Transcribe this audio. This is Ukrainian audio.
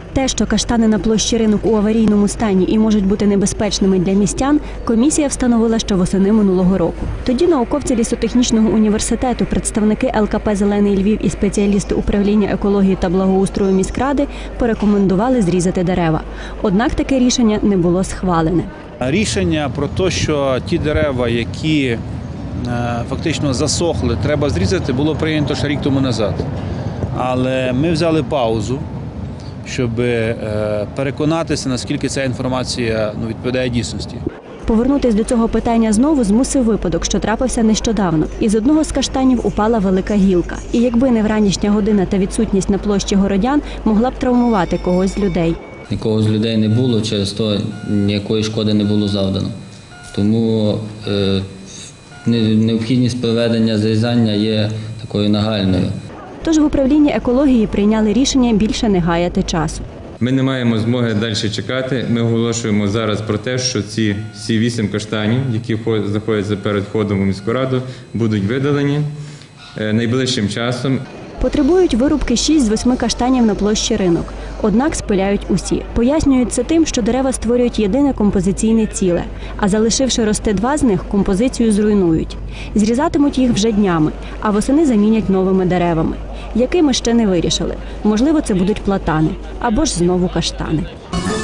Те, що каштани на площі Ринок у аварійному стані і можуть бути небезпечними для містян, комісія встановила ще восени минулого року. Тоді науковці лісотехнічного університету, представники ЛКП «Зелений Львів» і спеціалісти управління екології та благоустрою міськради порекомендували зрізати дерева. Однак таке рішення не було схвалене. Рішення про те, що ті дерева, які фактично засохли, треба зрізати, було прийнято ще рік тому назад. Але ми взяли паузу, щоб переконатися, наскільки ця інформація відповідає дійсності. Повернутись до цього питання знову змусив випадок, що трапився нещодавно. Із одного з каштанів упала велика гілка. І якби не вранішня година та відсутність на площі городян, могла б травмувати когось з людей. Нікого з людей не було, через то ніякої шкоди не було завдано. Тому необхідність проведення зрізання є такою нагальною. Тож в управлінні екології прийняли рішення більше не гаяти часу. Ми не маємо змоги далі чекати. Ми оголошуємо зараз про те, що ці всі 8 каштанів, які знаходяться перед входом у міську раду, будуть видалені найближчим часом. Потребують вирубки 6 з 8 каштанів на площі Ринок. Однак спиляють усі. Пояснюють це тим, що дерева створюють єдине композиційне ціле, а залишивши рости 2 з них, композицію зруйнують. Зрізатимуть їх вже днями, а восени замінять новими деревами. Якими ще не вирішили. Можливо, це будуть платани або ж знову каштани.